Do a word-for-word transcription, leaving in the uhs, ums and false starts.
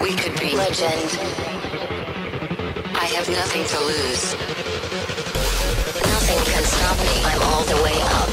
We could be legend. I have nothing to lose. Nothing can stop me. I'm all the way up.